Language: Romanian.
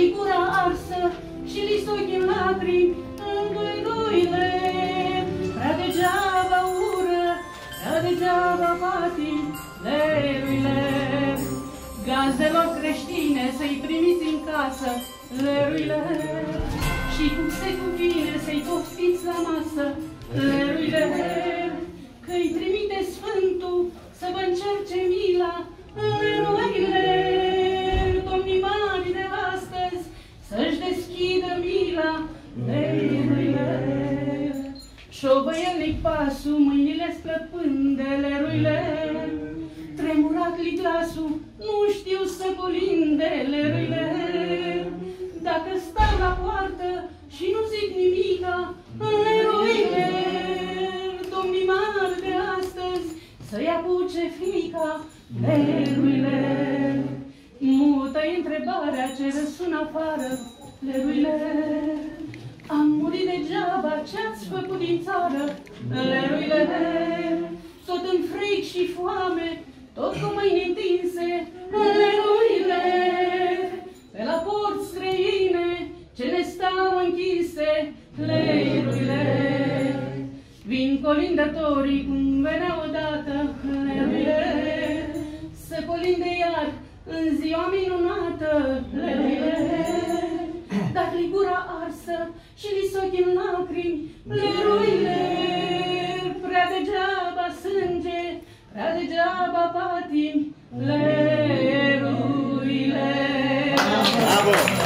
li gura arsă și li s-ochi în lacrimi, îndoi-doile. Prea degeaba ură, prea degeaba patim, leruile. Gazelor creștine să-i primiți în casă, leruile. Și cum se cuvine să-i poftiți la masă, leruile. Că-i trimite Sfântul să vă încerce mila, leruile. Domnii mari de astăzi să-și deschidă mila, leruile. Șovăielnic pasul, mâinile splăpânde, leruile. Tremurat-li glasul, nu știu să colinde, leruile. Dacă stau la poartă și nu zic nimica, leruile. Domnii mari de astăzi să-i apuce frica, leruile. Mută-i întrebarea ce răsună afară, leruile. Am murit degeaba, ce-ați făcut din țară, leruile. Tot în fric și foame, tot cu mâini întinse, leruile. Pe la porți străine, ce ne stau închise, leruile. Vin colindătorii cum veneau odată, leruile. Să colinde iar în ziua minunată, leruile. Dar li gura arsă și li s-ochi în lacrimi, leruile. Prea degeaba sânge, prea degeaba patim, leruile. Bravo!